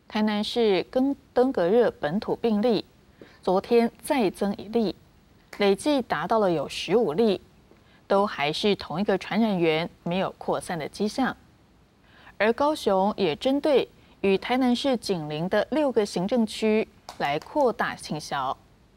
台南市登革热本土病例，昨天再增1例，累计达到了有15例，都还是同一个传染源，没有扩散的迹象。而高雄也针对与台南市紧邻的6个行政区来扩大清消。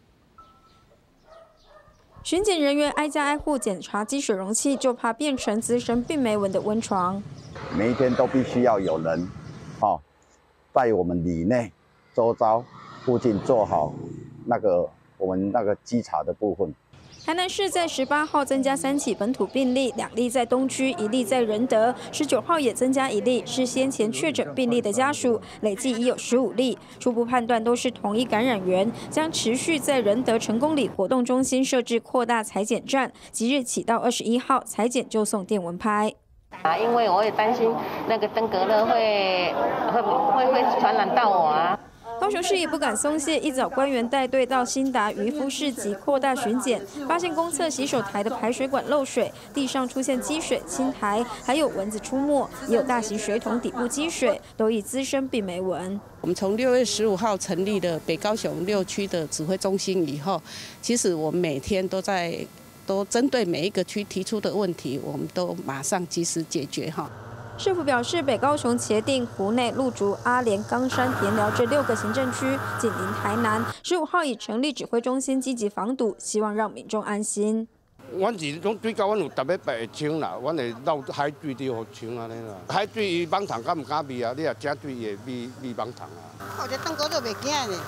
巡检人员挨家挨户检查积水容器，就怕变成滋生病媒蚊的温床。 每一天都必须要有人，在我们里内、周遭、附近做好我们那个稽查的部分。 台南市在18号增加3起本土病例，2例在东区，1例在仁德。19号也增加1例，是先前确诊病例的家属，累计已有15例。初步判断都是同一感染源，将持续在仁德成功里活动中心设置扩大采检站，即日起到21号采检就送电蚊拍。 因为我也担心那个登革热会传染到我啊。 高雄市也不敢松懈，一早官员带队到新达渔夫市集扩大巡检，发现公厕洗手台的排水管漏水，地上出现积水、青苔，还有蚊子出没，也有大型水桶底部积水，都已滋生病媒蚊。 我们从6月15号成立了北高雄6区的指挥中心以后，其实我们每天都针对每一个区提出的问题，我们都马上及时解决哈。 市府表示，北高雄茄萣、湖内、鹿竹、阿莲、冈山、田寮这6个行政区紧邻台南，15号已成立指挥中心，积极防堵，希望让民众安心。 阮是拢水沟，阮有逐礼拜会清啦，阮会漏海水就互清安尼啦。海水伊蠓虫敢唔敢味啊？你若食水会味蠓虫啊。 我这登革热袂惊呢。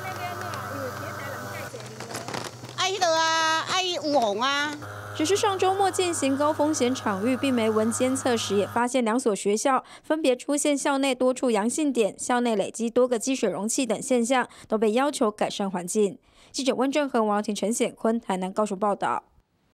爱迄个啊，爱有红啊。 只是上周末进行高风险场域病媒蚊监测时，也发现2所学校分别出现校内多处阳性点、校内累积多个积水容器等现象，都被要求改善环境。记者温正和、王耀廷、陈显坤，台南高雄报道。